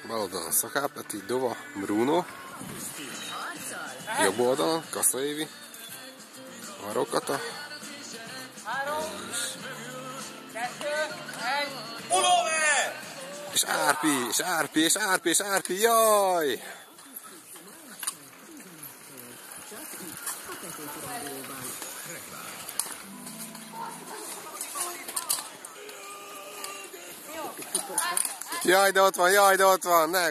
Bal oldalon Szaká Peti, Dova, Bruno. Jobb oldalon Kassa Évi, Varró Kata. És Árpi, jaj! Jaj, de ott van, ne!